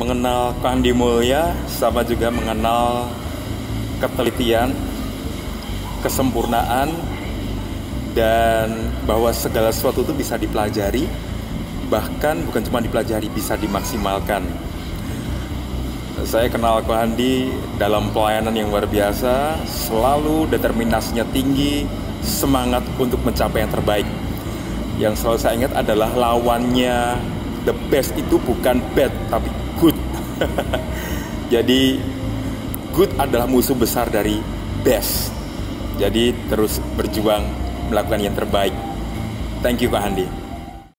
mengenal Ko Handi Mulya sama juga mengenal ketelitian, kesempurnaan, dan bahwa segala sesuatu itu bisa dipelajari, bahkan bukan cuma dipelajari, bisa dimaksimalkan. Saya kenal Ko Handi dalam pelayanan yang luar biasa, selalu determinasinya tinggi, semangat untuk mencapai yang terbaik. Yang selalu saya ingat adalah lawannya the best itu bukan bad, tapi good. Jadi good adalah musuh besar dari best. Jadi terus berjuang melakukan yang terbaik. Thank you Ko Handi.